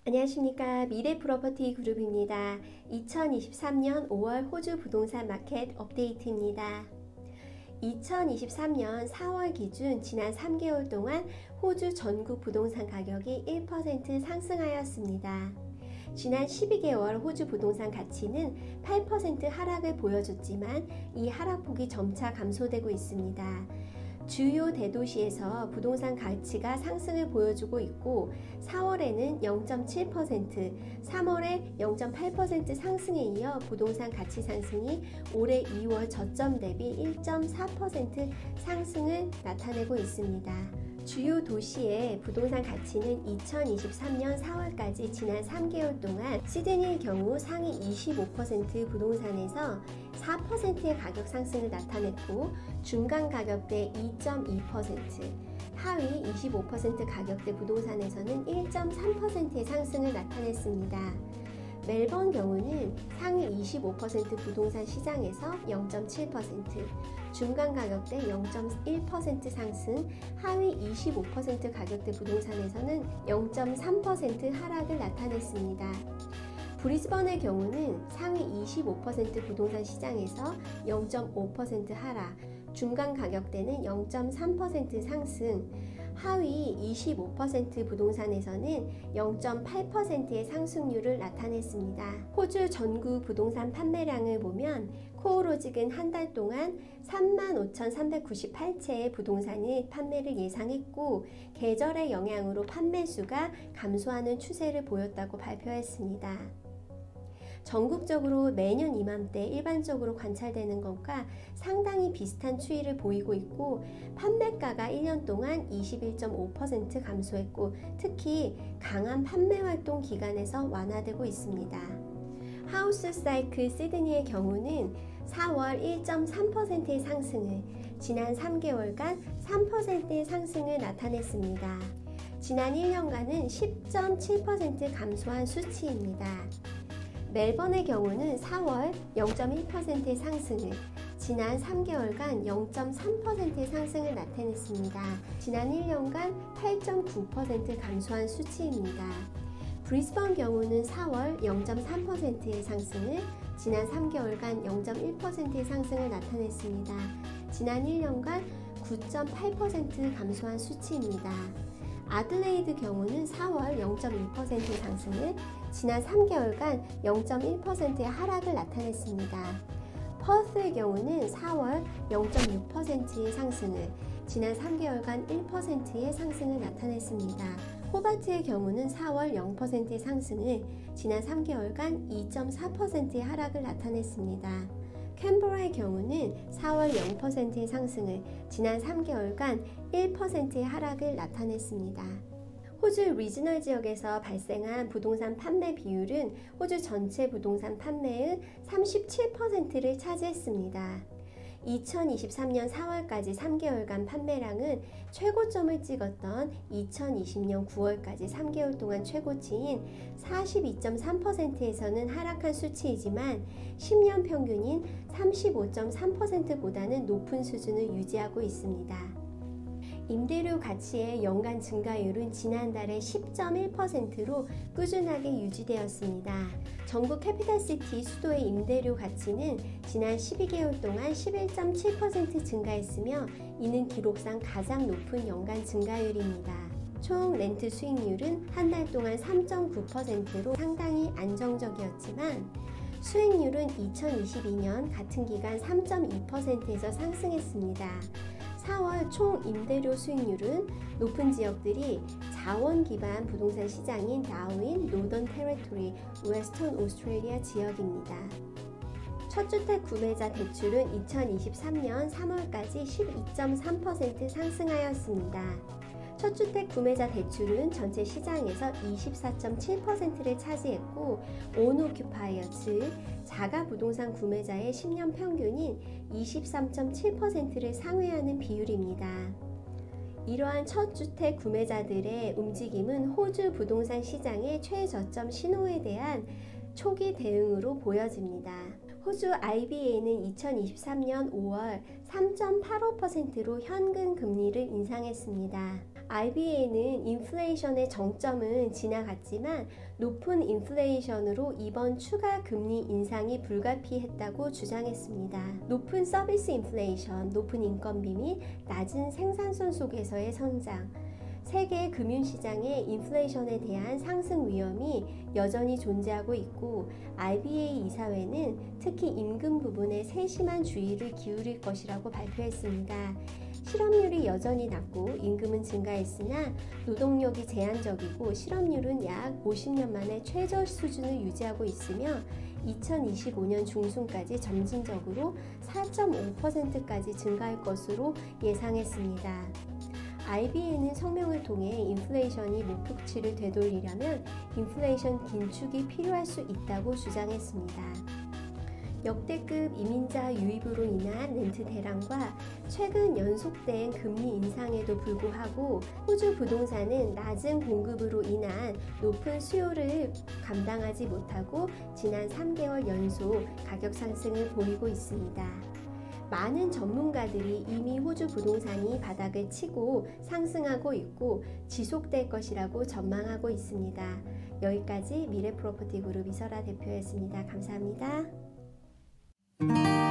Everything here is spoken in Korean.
안녕하십니까. 미래 프로퍼티 그룹입니다. 2023년 5월 호주 부동산 마켓 업데이트입니다. 2023년 4월 기준 지난 3개월 동안 호주 전국 부동산 가격이 1% 상승하였습니다. 지난 12개월 호주 부동산 가치는 8% 하락을 보여줬지만 이 하락폭이 점차 감소되고 있습니다. 주요 대도시에서 부동산 가치가 상승을 보여주고 있고 4월에는 0.7%, 3월에 0.8% 상승에 이어 부동산 가치 상승이 올해 2월 저점 대비 1.4% 상승을 나타내고 있습니다. 주요 도시의 부동산 가치는 2023년 4월까지 지난 3개월 동안 시드니의 경우 상위 25% 부동산에서 4%의 가격 상승을 나타냈고 중간 가격대 2.2%, 하위 25% 가격대 부동산에서는 1.3%의 상승을 나타냈습니다. 멜번 경우는 상위 25% 부동산 시장에서 0.7%, 중간 가격대 0.1% 상승, 하위 25% 가격대 부동산에서는 0.3% 하락을 나타냈습니다. 브리즈번의 경우는 상위 25% 부동산 시장에서 0.5% 하락, 중간 가격대는 0.3% 상승, 하위 25% 부동산에서는 0.8%의 상승률을 나타냈습니다. 호주 전국 부동산 판매량을 보면 코오로직은 한 달 동안 35,398채의 부동산의 판매를 예상했고 계절의 영향으로 판매 수가 감소하는 추세를 보였다고 발표했습니다. 전국적으로 매년 이맘때 일반적으로 관찰되는 것과 상당히 비슷한 추이를 보이고 있고 판매가가 1년 동안 21.5% 감소했고 특히 강한 판매 활동 기간에서 완화되고 있습니다. 하우스 사이클 시드니의 경우는 4월 1.3%의 상승을, 지난 3개월간 3%의 상승을 나타냈습니다. 지난 1년간은 10.7% 감소한 수치입니다. 멜번의 경우는 4월 0.1%의 상승을, 지난 3개월간 0.3%의 상승을 나타냈습니다. 지난 1년간 8.9% 감소한 수치입니다. 브리즈번 경우는 4월 0.3%의 상승을, 지난 3개월간 0.1%의 상승을 나타냈습니다. 지난 1년간 9.8% 감소한 수치입니다. 아들레이드 경우는 4월 0.2%의 상승을, 지난 3개월간 0.1%의 하락을 나타냈습니다. 퍼스의 경우는 4월 0.6%의 상승을, 지난 3개월간 1%의 상승을 나타냈습니다. 호바트의 경우는 4월 0%의 상승을, 지난 3개월간 2.4%의 하락을 나타냈습니다. 캔버라의 경우는 4월 0%의 상승을, 지난 3개월간 1%의 하락을 나타냈습니다. 호주 리지널 지역에서 발생한 부동산 판매 비율은 호주 전체 부동산 판매의 37%를 차지했습니다. 2023년 4월까지 3개월간 판매량은 최고점을 찍었던 2020년 9월까지 3개월 동안 최고치인 42.3%에서는 하락한 수치이지만 10년 평균인 35.3%보다는 높은 수준을 유지하고 있습니다. 임대료 가치의 연간 증가율은 지난달에 10.1%로 꾸준하게 유지되었습니다. 전국 캐피탈시티 수도의 임대료 가치는 지난 12개월 동안 11.7% 증가했으며 이는 기록상 가장 높은 연간 증가율입니다. 총 렌트 수익률은 한 달 동안 3.9%로 상당히 안정적이었지만 수익률은 2022년 같은 기간 3.2%에서 상승했습니다. 4월 총 임대료 수익률은 높은 지역들이 자원 기반 부동산 시장인 다윈, 노던 테리토리, 웨스턴 오스트레일리아 지역입니다. 첫주택 구매자 대출은 2023년 3월까지 12.3% 상승하였습니다. 첫주택 구매자 대출은 전체 시장에서 24.7%를 차지했고 온오큐파이어 즉 자가 부동산 구매자의 10년 평균인 23.7%를 상회하는 비율입니다. 이러한 첫주택 구매자들의 움직임은 호주 부동산 시장의 최저점 신호에 대한 초기 대응으로 보여집니다. 호주 IBA는 2023년 5월 3.85%로 현금 금리를 인상했습니다. IBA는 인플레이션의 정점은 지나갔지만 높은 인플레이션으로 이번 추가 금리 인상이 불가피했다고 주장했습니다. 높은 서비스 인플레이션, 높은 인건비 및 낮은 생산성 속에서의 성장, 세계 금융시장의 인플레이션에 대한 상승 위험이 여전히 존재하고 있고 IBA 이사회는 특히 임금 부분에 세심한 주의를 기울일 것이라고 발표했습니다. 실업률이 여전히 낮고 임금은 증가했으나 노동력이 제한적이고 실업률은 약 50년 만에 최저 수준을 유지하고 있으며 2025년 중순까지 점진적으로 4.5%까지 증가할 것으로 예상했습니다. IBA는 성명을 통해 인플레이션이 목표치를 되돌리려면 인플레이션 긴축이 필요할 수 있다고 주장했습니다. 역대급 이민자 유입으로 인한 렌트 대란과 최근 연속된 금리 인상에도 불구하고 호주 부동산은 낮은 공급으로 인한 높은 수요를 감당하지 못하고 지난 3개월 연속 가격 상승을 보이고 있습니다. 많은 전문가들이 이미 호주 부동산이 바닥을 치고 상승하고 있고 지속될 것이라고 전망하고 있습니다. 여기까지 미래 프로퍼티 그룹 이설아 대표였습니다. 감사합니다.